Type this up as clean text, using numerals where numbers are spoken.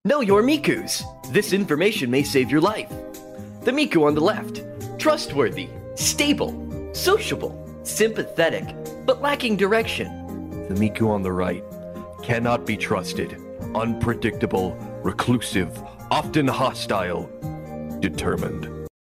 Know your Mikus. This information may save your life. The Miku on the left, trustworthy, stable, sociable, sympathetic, but lacking direction. The Miku on the right, cannot be trusted, unpredictable, reclusive, often hostile, determined.